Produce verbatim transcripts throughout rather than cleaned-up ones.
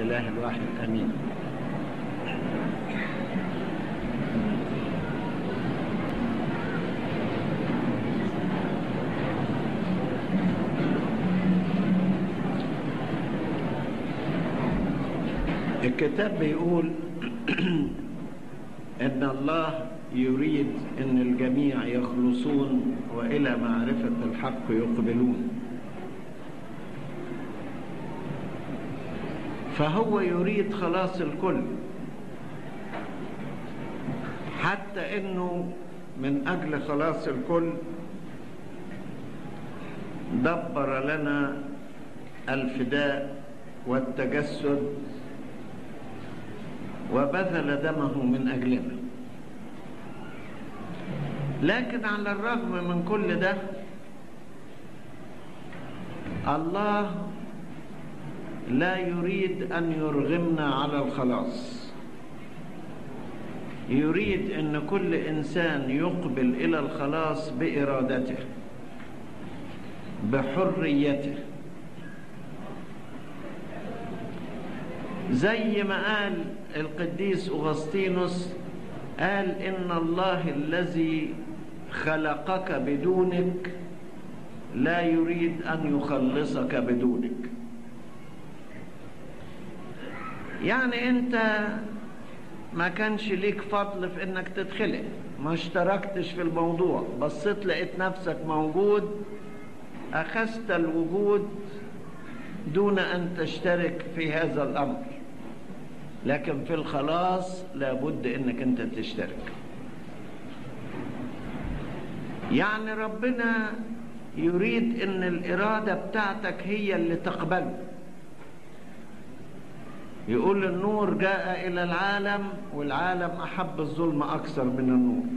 الإله الواحد آمين. الكتاب بيقول إن الله يريد أن الجميع يخلصون وإلى معرفة الحق يقبلون. فهو يريد خلاص الكل، حتى إنه من أجل خلاص الكل دبر لنا الفداء والتجسد وبذل دمه من أجلنا. لكن على الرغم من كل ده الله لا يريد أن يرغمنا على الخلاص، يريد أن كل إنسان يقبل إلى الخلاص بإرادته بحريته، زي ما قال القديس أغسطينوس، قال إن الله الذي خلقك بدونك لا يريد أن يخلصك بدونك. يعني أنت ما كانش ليك فضل في إنك تتخلق، ما اشتركتش في الموضوع، بصيت لقيت نفسك موجود، أخذت الوجود دون أن تشترك في هذا الأمر. لكن في الخلاص لابد إنك أنت تشترك. يعني ربنا يريد إن الإرادة بتاعتك هي اللي تقبله. يقول النور جاء إلى العالم والعالم أحب الظلم أكثر من النور.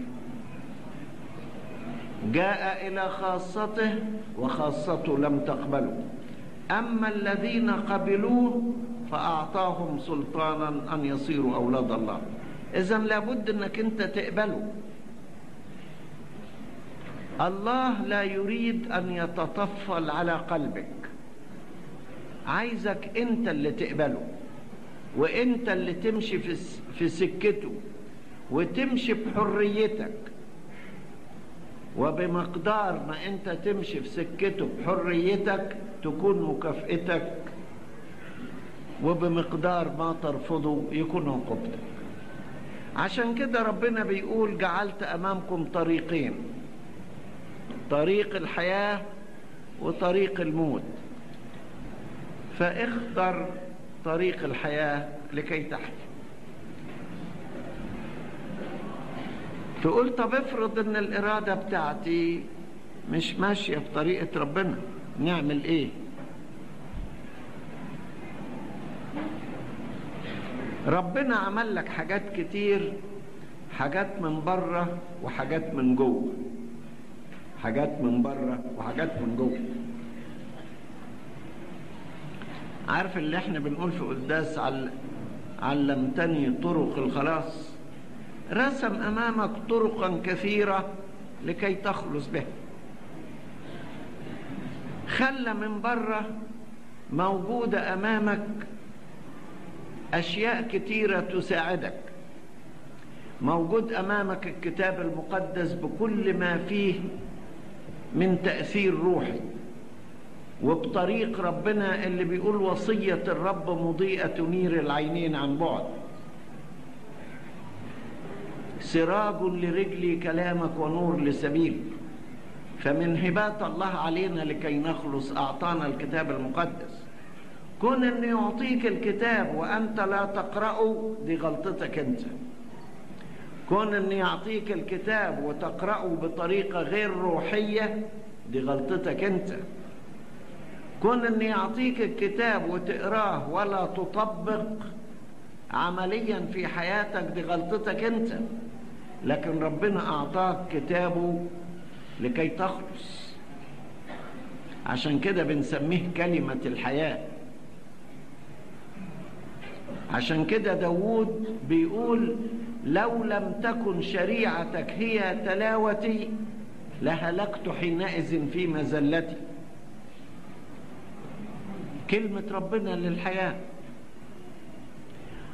جاء إلى خاصته وخاصته لم تقبله، أما الذين قبلوه فأعطاهم سلطانا أن يصيروا أولاد الله. إذن لابد أنك أنت تقبله. الله لا يريد أن يتطفل على قلبك، عايزك أنت اللي تقبله، وأنت اللي تمشي في سكته وتمشي بحريتك. وبمقدار ما أنت تمشي في سكته بحريتك تكون مكافئتك، وبمقدار ما ترفضه يكون عقوبتك. عشان كده ربنا بيقول جعلت أمامكم طريقين، طريق الحياة وطريق الموت، فاختر طريق الحياة لكي تحيا. تقول طب افرض ان الإرادة بتاعتي مش ماشية بطريقة ربنا، نعمل ايه؟ ربنا عمل لك حاجات كتير، حاجات من بره وحاجات من جوه، حاجات من بره وحاجات من جوه. عارف اللي احنا بنقول في قداس علمتني طرق الخلاص؟ رسم امامك طرقا كثيرة لكي تخلص بها. خلى من بره موجودة امامك اشياء كتيرة تساعدك. موجود امامك الكتاب المقدس بكل ما فيه من تأثير روحي، وبطريق ربنا اللي بيقول وصية الرب مضيئة تنير العينين عن بعد. سراج لرجلي كلامك ونور لسبيل. فمن هبات الله علينا لكي نخلص أعطانا الكتاب المقدس. كون أن يعطيك الكتاب وأنت لا تقرأه دي غلطتك أنت. كون أن يعطيك الكتاب وتقرأه بطريقة غير روحية دي غلطتك أنت. كون أن يعطيك الكتاب وتقراه ولا تطبق عمليا في حياتك دي غلطتك أنت. لكن ربنا أعطاك كتابه لكي تخلص. عشان كده بنسميه كلمة الحياة. عشان كده داود بيقول لو لم تكن شريعتك هي تلاوتي لهلكت حينئذ في مزلتي. كلمة ربنا للحياة.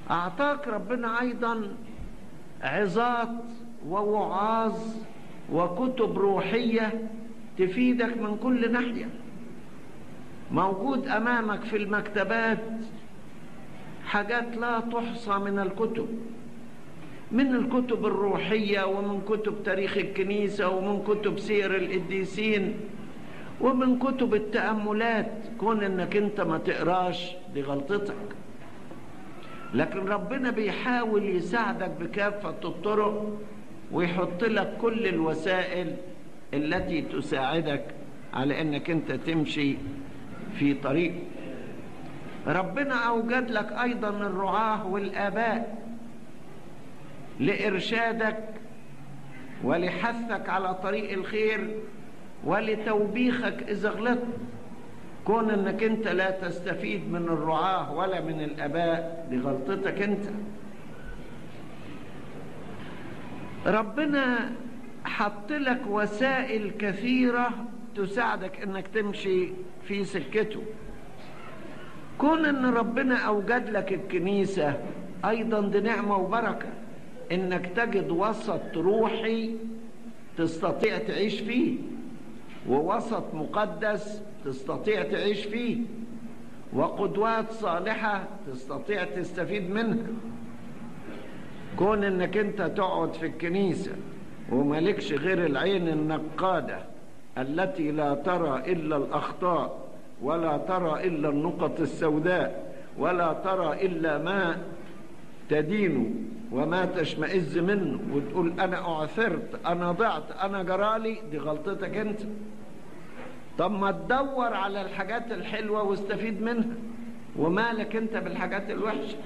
أعطاك ربنا أيضا عظات ووعاظ وكتب روحية تفيدك من كل ناحية. موجود أمامك في المكتبات حاجات لا تحصى من الكتب، من الكتب الروحية ومن كتب تاريخ الكنيسة ومن كتب سير القديسين ومن كتب التأملات. كون انك انت ما تقراش دي غلطتك، لكن ربنا بيحاول يساعدك بكافة الطرق ويحط لك كل الوسائل التي تساعدك على انك انت تمشي في طريق. ربنا اوجد لك ايضا الرعاة والآباء لإرشادك ولحثك على طريق الخير ولتوبيخك إذا غلطت. كون انك انت لا تستفيد من الرعاة ولا من الآباء دي غلطتك انت. ربنا حط لك وسائل كثيرة تساعدك انك تمشي في سكته. كون ان ربنا اوجد لك الكنيسة ايضا دي نعمة وبركة، انك تجد وسط روحي تستطيع تعيش فيه، ووسط مقدس تستطيع تعيش فيه، وقدوات صالحة تستطيع تستفيد منها. كون انك انت تقعد في الكنيسة ومالكش غير العين النقادة التي لا ترى الا الاخطاء ولا ترى الا النقط السوداء ولا ترى الا ما تدين وما تشمئز منه، وتقول انا اعثرت انا ضعت انا جرالي، دي غلطتك انت. طب ما تدور على الحاجات الحلوة واستفيد منها، ومالك انت بالحاجات الوحشة؟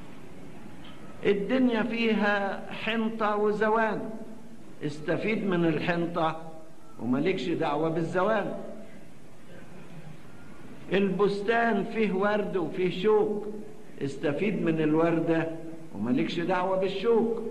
الدنيا فيها حنطة وزوان، استفيد من الحنطة ومالكش دعوة بالزوان. البستان فيه ورد وفيه شوك، استفيد من الوردة ومالكش دعوة بالشوك.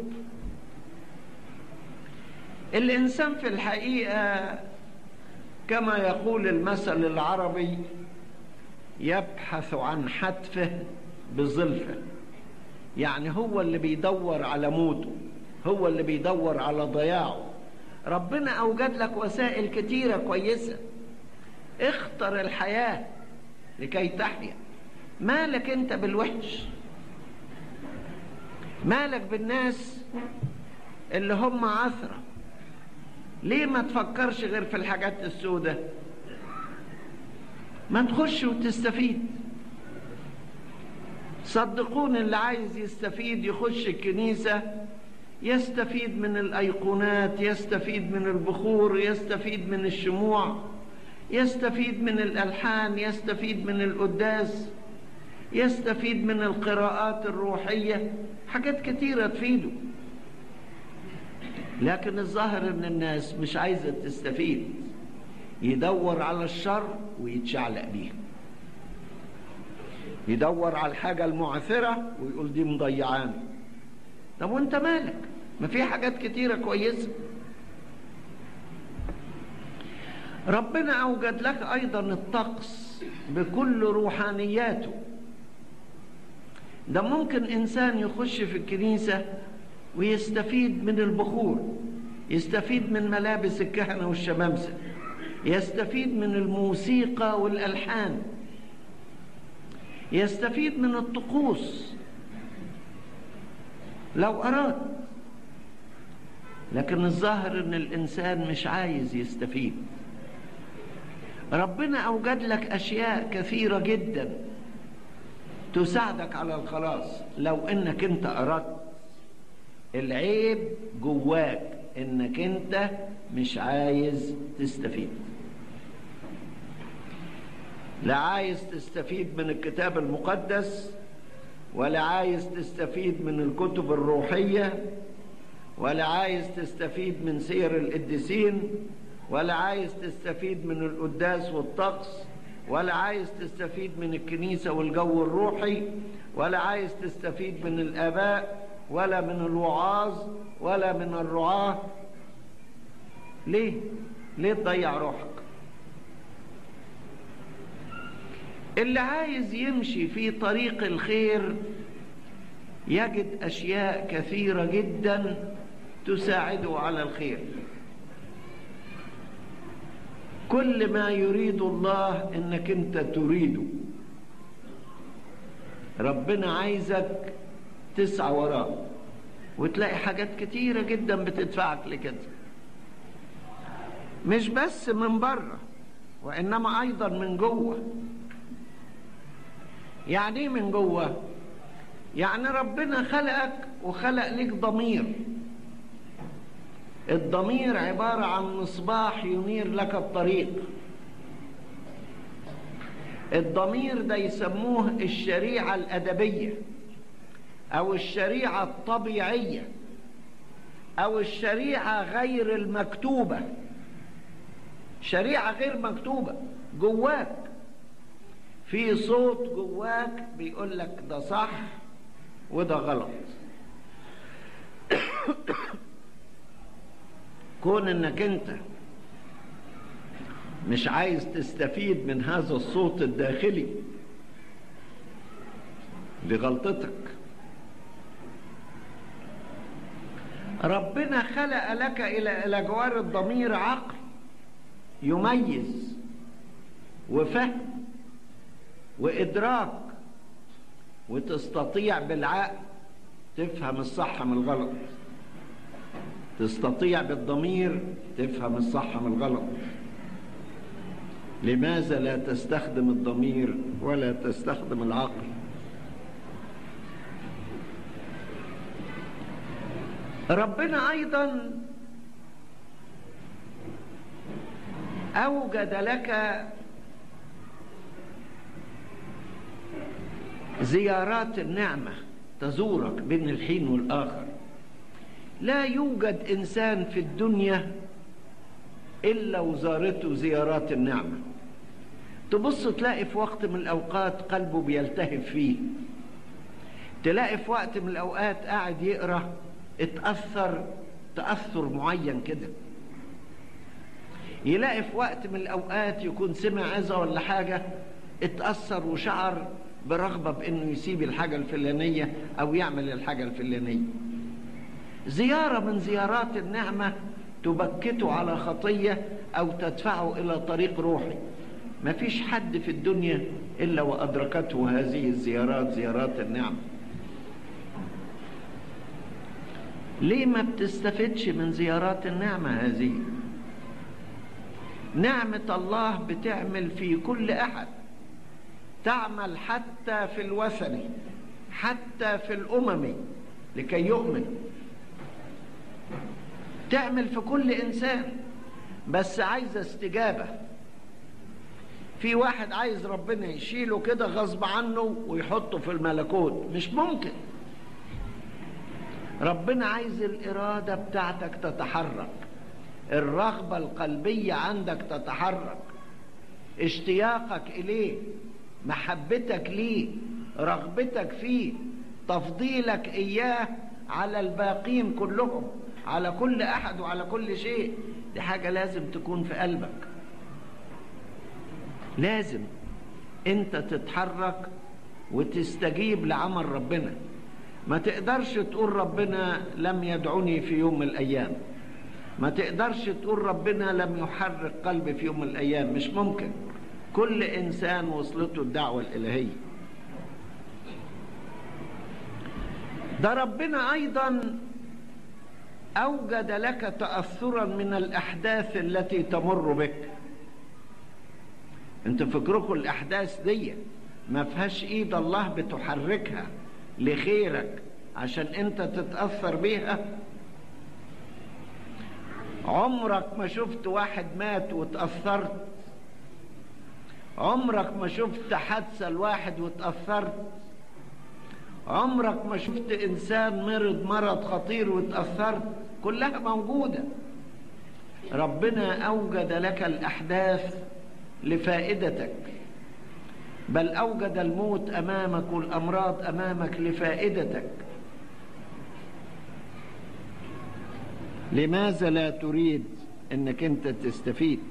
الإنسان في الحقيقة كما يقول المثل العربي يبحث عن حتفه بظلفه، يعني هو اللي بيدور على موته، هو اللي بيدور على ضياعه. ربنا أوجد لك وسائل كتيرة كويسة، اختر الحياة لكي تحيا. مالك انت بالوحش؟ مالك بالناس اللي هم عثرة؟ ليه ما تفكرش غير في الحاجات السوداء؟ ما تخش وتستفيد. صدقون اللي عايز يستفيد يخش الكنيسة، يستفيد من الأيقونات، يستفيد من البخور، يستفيد من الشموع، يستفيد من الألحان، يستفيد من القداس، يستفيد من القراءات الروحية، حاجات كتيرة تفيده. لكن الظاهر ان الناس مش عايزة تستفيد، يدور على الشر ويتشعلق بيه، يدور على الحاجة المعثرة ويقول دي مضيعان. طب وانت مالك؟ ما في حاجات كتيرة كويسة. ربنا أوجد لك أيضا الطقس بكل روحانياته. ده ممكن إنسان يخش في الكنيسة ويستفيد من البخور، يستفيد من ملابس الكهنة والشمامسة، يستفيد من الموسيقى والألحان، يستفيد من الطقوس لو أراد. لكن الظاهر إن الإنسان مش عايز يستفيد. ربنا أوجد لك أشياء كثيرة جدا تساعدك على الخلاص لو إنك أنت أردت. العيب جواك إنك أنت مش عايز تستفيد. لا عايز تستفيد من الكتاب المقدس، ولا عايز تستفيد من الكتب الروحية، ولا عايز تستفيد من سير القديسين، ولا عايز تستفيد من القداس والطقس، ولا عايز تستفيد من الكنيسة والجو الروحي، ولا عايز تستفيد من الآباء ولا من الوعاظ ولا من الرعاة. ليه؟ ليه تضيع روحك؟ اللي عايز يمشي في طريق الخير يجد أشياء كثيرة جدا تساعده على الخير. كل ما يريد الله إنك أنت تريده. ربنا عايزك تسعى وراه، وتلاقي حاجات كتيرة جدا بتدفعك لكده، مش بس من بره وإنما أيضا من جوه. يعني إيه من جوه؟ يعني ربنا خلقك وخلق ليك ضمير. الضمير عبارة عن مصباح ينير لك الطريق. الضمير ده يسموه الشريعة الأدبية أو الشريعة الطبيعية أو الشريعة غير المكتوبة. شريعة غير مكتوبة جواك، في صوت جواك بيقول لك ده صح وده غلط. كون انك انت مش عايز تستفيد من هذا الصوت الداخلي لغلطتك. ربنا خلق لك الى الى جوار الضمير عقل يميز وفهم وإدراك، وتستطيع بالعقل تفهم الصح من الغلط، تستطيع بالضمير تفهم الصح من الغلط. لماذا لا تستخدم الضمير ولا تستخدم العقل؟ ربنا أيضا أوجد لك زيارات النعمة تزورك بين الحين والآخر. لا يوجد إنسان في الدنيا إلا وزارته زيارات النعمة. تبص تلاقي في وقت من الأوقات قلبه بيلتهب فيه، تلاقي في وقت من الأوقات قاعد يقرأ اتأثر تأثر معين كده، يلاقي في وقت من الأوقات يكون سمع عظة ولا حاجة اتأثر وشعر برغبة بأنه يسيب الحاجة الفلانية أو يعمل الحاجة الفلانية. زيارة من زيارات النعمة تبكته على خطية أو تدفعه إلى طريق روحي. ما فيش حد في الدنيا إلا وأدركته هذه الزيارات، زيارات النعمة. ليه ما بتستفدش من زيارات النعمة هذه؟ نعمة الله بتعمل في كل أحد، تعمل حتى في الوثني، حتى في الأممي لكي يؤمن، تعمل في كل إنسان، بس عايزة استجابة. في واحد عايز ربنا يشيله كده غصب عنه ويحطه في الملكوت، مش ممكن. ربنا عايز الإرادة بتاعتك تتحرك، الرغبة القلبية عندك تتحرك، اشتياقك إليه، محبتك ليه، رغبتك فيه، تفضيلك إياه على الباقين كلهم، على كل أحد وعلى كل شيء. دي حاجة لازم تكون في قلبك. لازم أنت تتحرك وتستجيب لعمل ربنا. ما تقدرش تقول ربنا لم يدعني في يوم من الأيام، ما تقدرش تقول ربنا لم يحرك قلبي في يوم من الأيام، مش ممكن. كل إنسان وصلته الدعوة الإلهية. ده ربنا أيضا أوجد لك تأثرا من الأحداث التي تمر بك. انت فكركم الأحداث دي ما فيهاش إيد الله بتحركها لخيرك عشان انت تتأثر بيها؟ عمرك ما شفت واحد مات وتأثرت؟ عمرك ما شفت حادثة لواحد وتأثرت؟ عمرك ما شفت إنسان مرض مرض خطير وتأثرت؟ كلها موجودة. ربنا أوجد لك الأحداث لفائدتك، بل أوجد الموت أمامك والأمراض أمامك لفائدتك. لماذا لا تريد أنك أنت تستفيد؟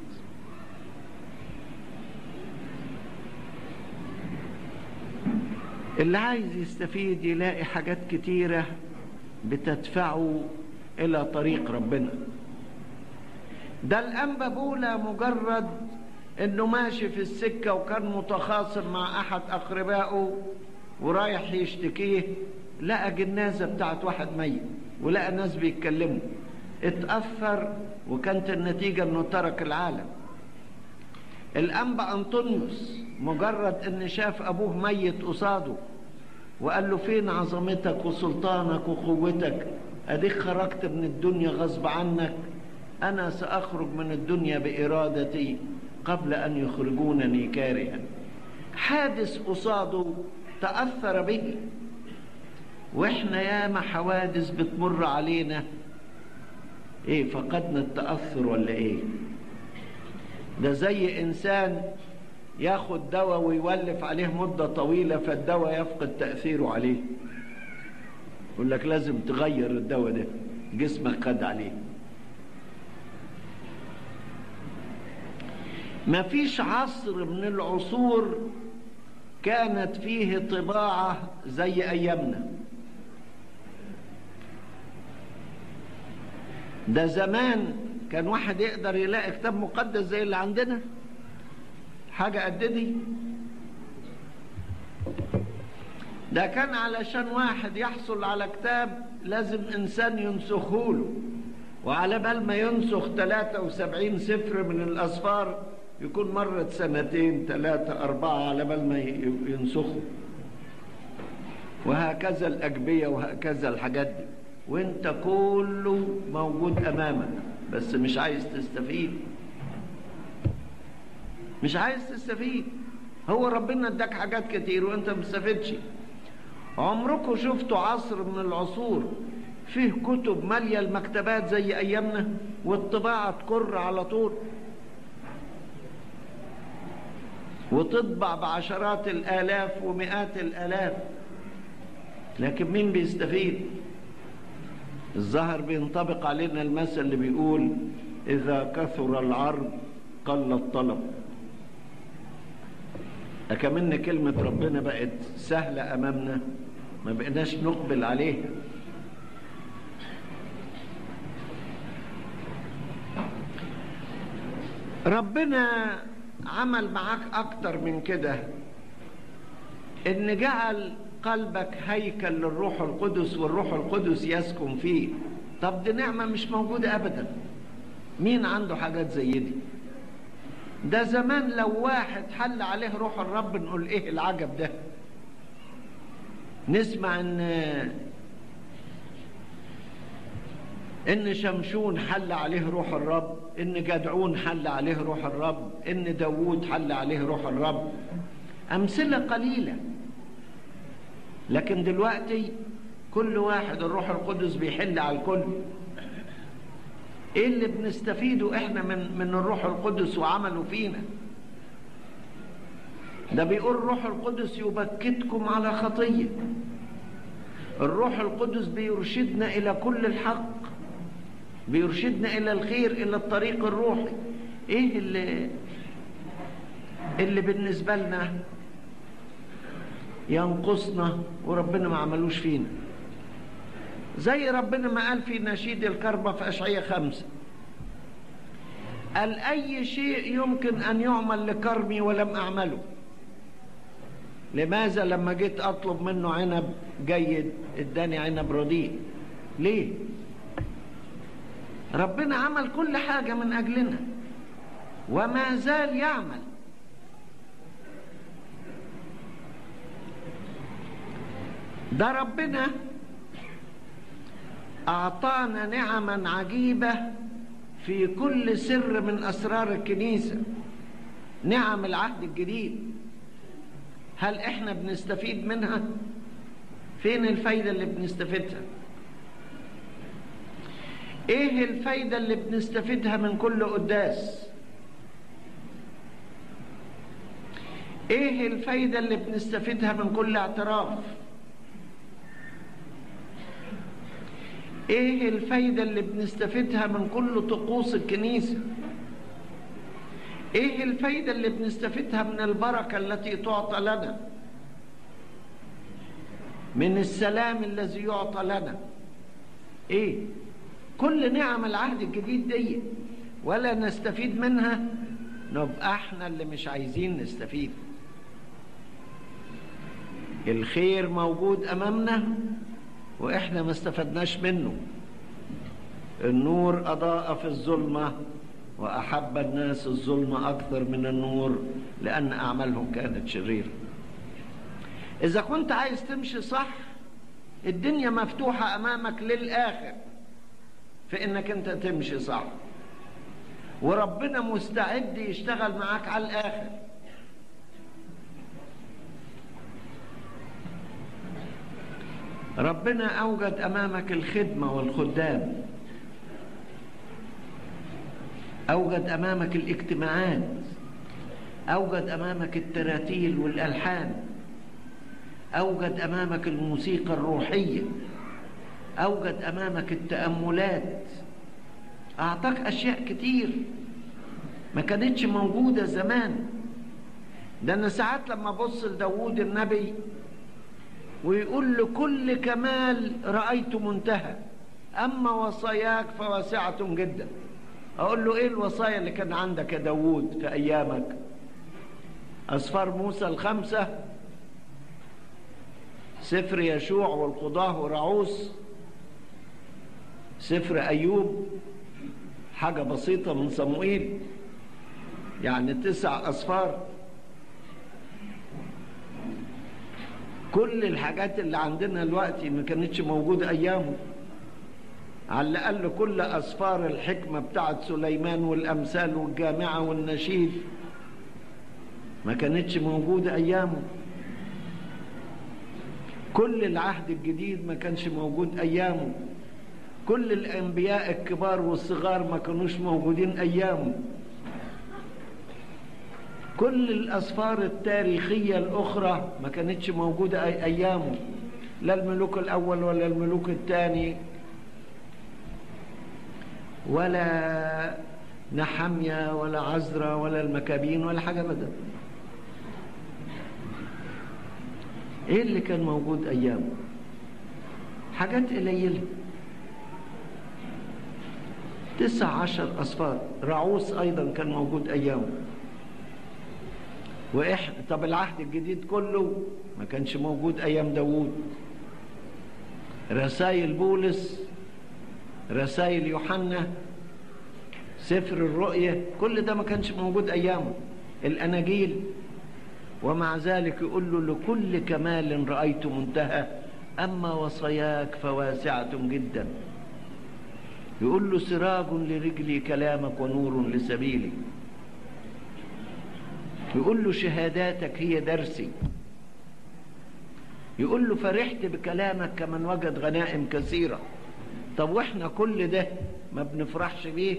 اللي عايز يستفيد يلاقي حاجات كتيرة بتدفعه إلى طريق ربنا. ده الأنبا بولا مجرد إنه ماشي في السكة وكان متخاصم مع أحد أقربائه ورايح يشتكيه، لقى جنازة بتاعت واحد ميت ولقى ناس بيتكلموا، اتأثر وكانت النتيجة إنه ترك العالم. الأنبا أنطونيوس مجرد إن شاف أبوه ميت قصاده وقال له فين عظمتك وسلطانك وقوتك؟ أديك خرجت من الدنيا غصب عنك، أنا سأخرج من الدنيا بإرادتي قبل أن يخرجونني كارها. حادث قصاده تأثر به. وإحنا ياما حوادث بتمر علينا، إيه فقدنا التأثر ولا إيه؟ ده زي إنسان ياخد دواء ويولف عليه مدة طويلة فالدواء يفقد تأثيره عليه، يقول لك لازم تغير الدواء ده، جسمك خد عليه. ما فيش عصر من العصور كانت فيه طباعة زي أيامنا. ده زمان كان واحد يقدر يلاقي كتاب مقدس زي اللي عندنا، حاجة قد دي. ده كان علشان واحد يحصل على كتاب لازم إنسان ينسخه له، وعلى بال ما ينسخ ثلاثة وسبعين سفر من الأسفار يكون مرت سنتين ثلاثة أربعة على بال ما ينسخه، وهكذا الأجبية وهكذا الحاجات دي، وانت كله موجود أمامك بس مش عايز تستفيد، مش عايز تستفيد. هو ربنا اداك حاجات كتير وانت ما بتستفيدش. عمركم شفتوا عصر من العصور فيه كتب مالية المكتبات زي أيامنا والطباعة تكر على طول وتطبع بعشرات الآلاف ومئات الآلاف، لكن مين بيستفيد؟ الظاهر بينطبق علينا المثل اللي بيقول إذا كثر العرض قل الطلب. أكمن كلمة ربنا بقت سهلة أمامنا ما بقناش نقبل عليها. ربنا عمل معاك أكتر من كده، إن جعل قلبك هيكل للروح القدس والروح القدس يسكن فيه. طب دي نعمة مش موجودة أبدا. مين عنده حاجات زي دي؟ ده زمان لو واحد حل عليه روح الرب نقول إيه العجب ده. نسمع إن إن شمشون حل عليه روح الرب، إن جدعون حل عليه روح الرب، إن داوود حل عليه روح الرب. أمثلة قليلة، لكن دلوقتي كل واحد الروح القدس بيحل على الكل. إيه اللي بنستفيده إحنا من من الروح القدس وعمله فينا؟ ده بيقول الروح القدس يبكتكم على خطية. الروح القدس بيرشدنا إلى كل الحق، بيرشدنا إلى الخير، إلى الطريق الروحي. إيه اللي اللي بالنسبة لنا ينقصنا وربنا ما عملوش فينا؟ زي ربنا ما قال في نشيد الكربة في أشعية خمسة، قال أي شيء يمكن أن يعمل لكرمي ولم أعمله. لماذا لما جيت أطلب منه عنب جيد اداني عنب رديء؟ ليه؟ ربنا عمل كل حاجة من أجلنا وما زال يعمل. ده ربنا أعطانا نعما عجيبة في كل سر من أسرار الكنيسة، نعم العهد الجديد. هل إحنا بنستفيد منها؟ فين الفايدة اللي بنستفيدها؟ إيه الفايدة اللي بنستفيدها من كل قداس؟ إيه الفايدة اللي بنستفيدها من كل اعتراف؟ ايه الفايدة اللي بنستفيدها من كل طقوس الكنيسة؟ ايه الفايدة اللي بنستفيدها من البركة التي تعطى لنا؟ من السلام الذي يعطى لنا. ايه كل نعم العهد الجديد دي ولا نستفيد منها، نبقى احنا اللي مش عايزين نستفيد. الخير موجود امامنا واحنا ما استفدناش منه. النور اضاء في الظلمة واحب الناس الظلمة اكثر من النور لان اعمالهم كانت شريرة. اذا كنت عايز تمشي صح، الدنيا مفتوحة امامك للاخر في انك انت تمشي صح، وربنا مستعد يشتغل معاك على الاخر. ربنا اوجد امامك الخدمة والخدام، اوجد امامك الاجتماعات، اوجد امامك التراتيل والالحان، اوجد امامك الموسيقى الروحية، اوجد امامك التأملات، اعطاك اشياء كتير ما كانتش موجودة زمان. ده انا ساعات لما ابص لداود النبي ويقول له كل كمال رأيت منتهى اما وصاياك فواسعة جدا، اقول له ايه الوصايا اللي كان عندك يا داود في ايامك؟ اسفار موسى الخمسة، سفر يشوع والقضاة ورعوس، سفر ايوب، حاجة بسيطة من صموئيل، يعني تسع أسفار. كل الحاجات اللي عندنا دلوقتي ما كانتش موجودة أيامه. على الأقل كل أسفار الحكمة بتاعت سليمان والأمثال والجامعة والنشيد ما كانتش موجودة أيامه. كل العهد الجديد ما كانش موجود أيامه. كل الأنبياء الكبار والصغار ما كانوش موجودين أيامه. كل الأسفار التاريخية الأخرى ما كانتش موجودة أيامه، لا الملوك الأول ولا الملوك الثاني ولا نحمية ولا عزرا ولا المكابين ولا حاجة أبدا. إيه اللي كان موجود أيامه؟ حاجات قليلة، تسع عشر أسفار. رعوس أيضا كان موجود أيامه. وإحنا طب العهد الجديد كله ما كانش موجود أيام داوود. رسائل بولس، رسائل يوحنا، سفر الرؤية، كل ده ما كانش موجود أيامه. الأناجيل. ومع ذلك يقول له لكل كمال رأيت منتهى أما وصاياك فواسعة جدا. يقول له سراج لرجلي كلامك ونور لسبيلي. يقول له شهاداتك هي درسي. يقول له فرحت بكلامك كمن وجد غنائم كثيرة. طب واحنا كل ده ما بنفرحش بيه؟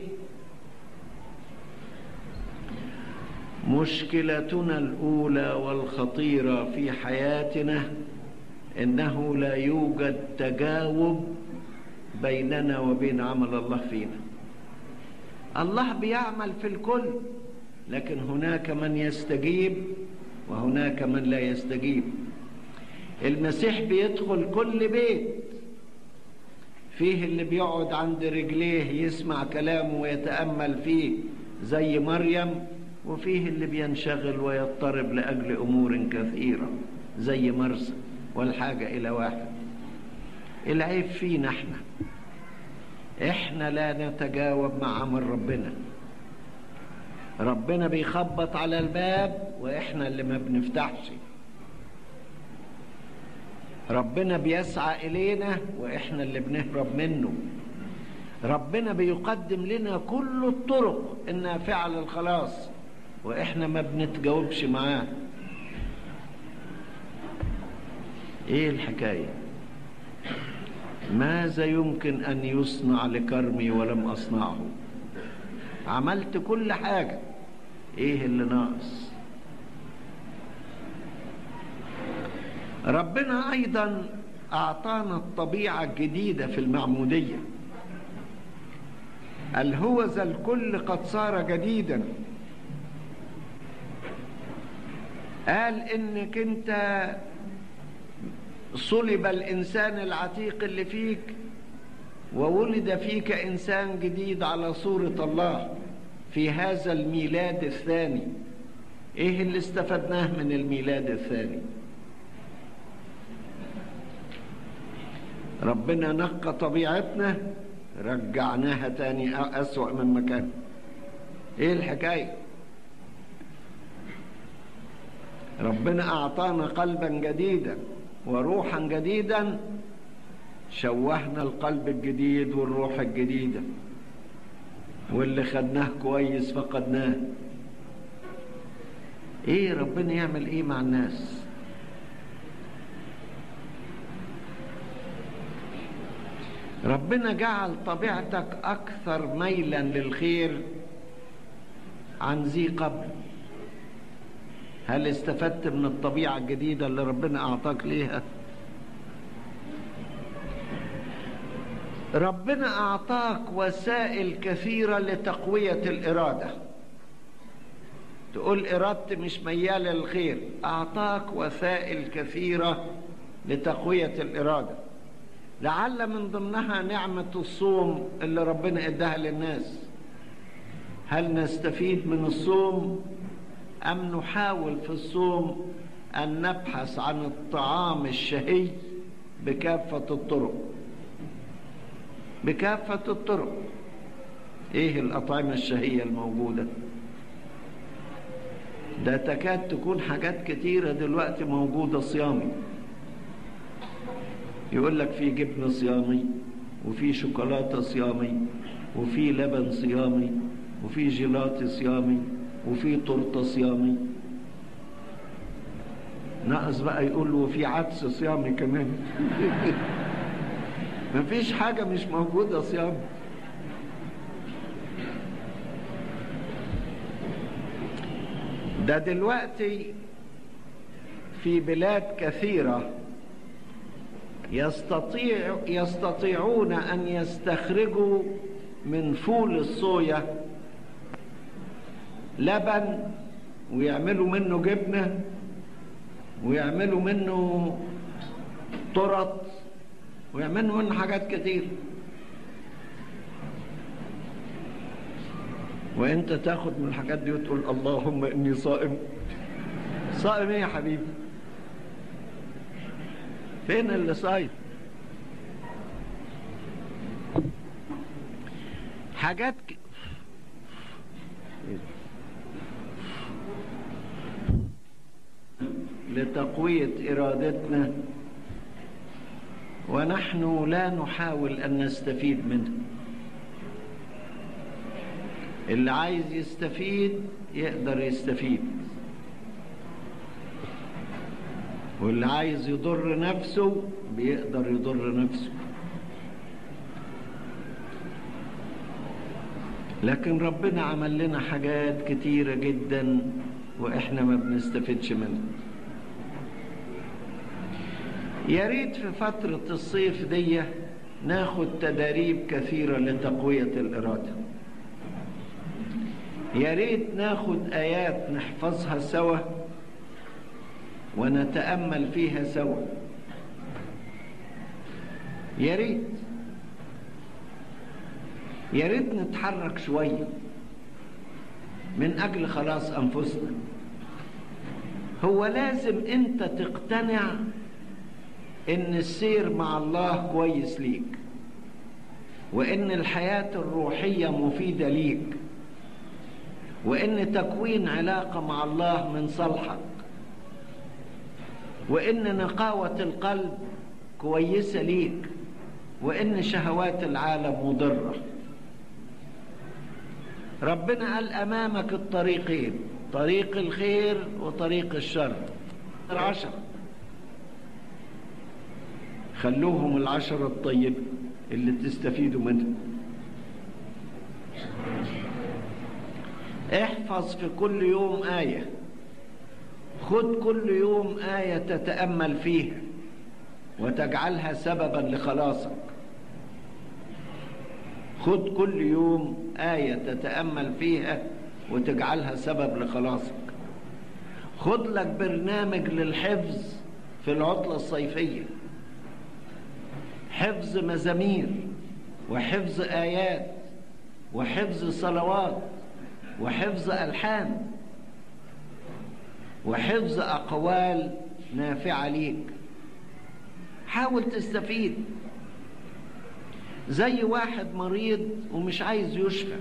مشكلتنا الأولى والخطيرة في حياتنا إنه لا يوجد تجاوب بيننا وبين عمل الله فينا. الله بيعمل في الكل، لكن هناك من يستجيب وهناك من لا يستجيب. المسيح بيدخل كل بيت، فيه اللي بيقعد عند رجليه يسمع كلامه ويتأمل فيه زي مريم، وفيه اللي بينشغل ويضطرب لأجل أمور كثيرة زي مرسى. والحاجة إلى واحد، العيب فينا احنا احنا لا نتجاوب مع عمل ربنا. ربنا بيخبط على الباب واحنا اللي ما بنفتحش. ربنا بيسعى إلينا واحنا اللي بنهرب منه. ربنا بيقدم لنا كل الطرق النافعة للخلاص واحنا ما بنتجاوبش معاه. ايه الحكاية؟ ماذا يمكن ان يصنع لكرمي ولم اصنعه؟ عملت كل حاجة، ايه اللي ناقص؟ ربنا ايضا اعطانا الطبيعة الجديدة في المعمودية. الهوذا الكل قد صار جديدا. قال انك انت صلب الإنسان العتيق اللي فيك وولد فيك إنسان جديد على صورة الله في هذا الميلاد الثاني. إيه اللي استفدناه من الميلاد الثاني؟ ربنا نقى طبيعتنا، رجعناها تاني أسوأ من مكان. إيه الحكاية؟ ربنا أعطانا قلبا جديدا وروحا جديدا، شوهنا القلب الجديد والروح الجديدة، واللي خدناه كويس فقدناه. ايه ربنا يعمل ايه مع الناس؟ ربنا جعل طبيعتك اكثر ميلا للخير عن ذي قبل. هل استفدت من الطبيعة الجديدة اللي ربنا اعطاك ليها؟ ربنا أعطاك وسائل كثيرة لتقوية الإرادة. تقول إرادتي مش ميالة للخير، أعطاك وسائل كثيرة لتقوية الإرادة، لعل من ضمنها نعمة الصوم اللي ربنا إداها للناس. هل نستفيد من الصوم أم نحاول في الصوم أن نبحث عن الطعام الشهي بكافة الطرق؟ بكافة الطرق. ايه الأطعمة الشهية الموجودة؟ ده تكاد تكون حاجات كتيرة دلوقتي موجودة صيامي. يقول لك في جبن صيامي، وفي شوكولاتة صيامي، وفي لبن صيامي، وفي جيلاتي صيامي، وفي تورته صيامي. ناقص بقى يقول له في عدس صيامي كمان. مفيش حاجة مش موجودة صيام. ده دلوقتي في بلاد كثيرة يستطيع يستطيعون أن يستخرجوا من فول الصويا لبن ويعملوا منه جبنة ويعملوا منه تورت ويعملوا منه حاجات كتير. وانت تاخد من الحاجات دي وتقول اللهم اني صائم. صائم ايه يا حبيبي؟ فين اللي صايم؟ حاجات ك... لتقوية إرادتنا ونحن لا نحاول أن نستفيد منها. اللي عايز يستفيد يقدر يستفيد، واللي عايز يضر نفسه بيقدر يضر نفسه. لكن ربنا عمل لنا حاجات كتيرة جدا وإحنا ما بنستفدش منها. يا ريت في فترة الصيف دي ناخد تدريب كثيرة لتقوية الإرادة. يا ريت ناخد آيات نحفظها سوا ونتأمل فيها سوا. يا ريت يا ريت نتحرك شوية من أجل خلاص أنفسنا. هو لازم أنت تقتنع إن السير مع الله كويس ليك، وإن الحياة الروحية مفيدة ليك، وإن تكوين علاقة مع الله من صالحك، وإن نقاوة القلب كويسة ليك، وإن شهوات العالم مضرة. ربنا قال أمامك الطريقين، طريق الخير وطريق الشر. العشرة خلوهم العشرة الطيبة اللي تستفيدوا منها. احفظ في كل يوم آية، خد كل يوم آية تتأمل فيها وتجعلها سببا لخلاصك. خد كل يوم آية تتأمل فيها وتجعلها سبب لخلاصك. خد لك برنامج للحفظ في العطلة الصيفية. حفظ مزامير وحفظ آيات وحفظ صلوات وحفظ ألحان وحفظ أقوال نافعة ليك. حاول تستفيد. زي واحد مريض ومش عايز يشفى،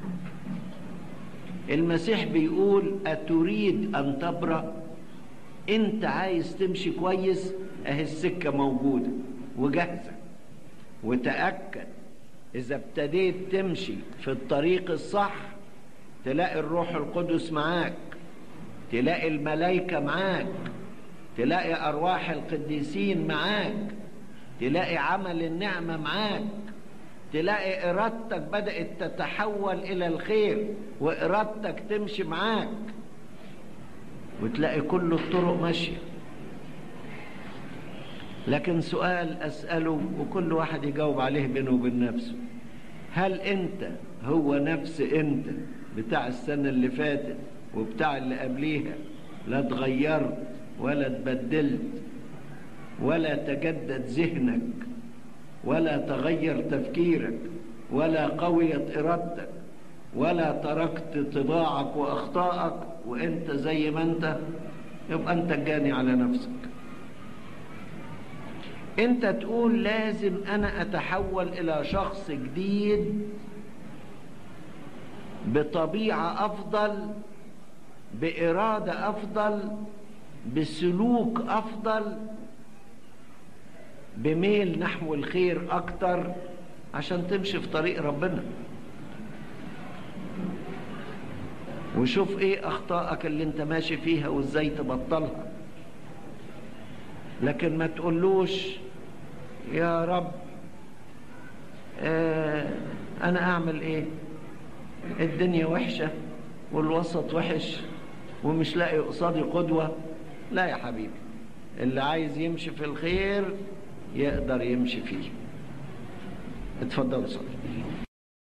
المسيح بيقول أتريد أن تبرأ؟ انت عايز تمشي كويس، اهي السكة موجودة وجاهزة، وتأكد إذا ابتديت تمشي في الطريق الصح تلاقي الروح القدس معاك، تلاقي الملائكة معاك، تلاقي أرواح القديسين معاك، تلاقي عمل النعمة معاك، تلاقي إرادتك بدأت تتحول إلى الخير وإرادتك تمشي معاك، وتلاقي كل الطرق ماشية. لكن سؤال أسأله وكل واحد يجاوب عليه بينه وبين نفسه: هل أنت هو نفس أنت بتاع السنة اللي فاتت وبتاع اللي قبليها؟ لا اتغيرت ولا اتبدلت ولا تجدد ذهنك ولا تغير تفكيرك ولا قويت إرادتك ولا تركت طباعك وأخطائك وأنت زي ما أنت، يبقى أنت الجاني على نفسك. أنت تقول لازم أنا أتحول إلى شخص جديد بطبيعة أفضل، بإرادة أفضل، بسلوك أفضل، بميل نحو الخير أكتر، عشان تمشي في طريق ربنا. وشوف إيه أخطائك اللي أنت ماشي فيها وإزاي تبطلها. لكن ما تقولوش يا رب آه أنا أعمل إيه؟ الدنيا وحشة والوسط وحش ومش لاقي قصادي قدوة. لا يا حبيبي، اللي عايز يمشي في الخير يقدر يمشي فيه. اتفضل صلي.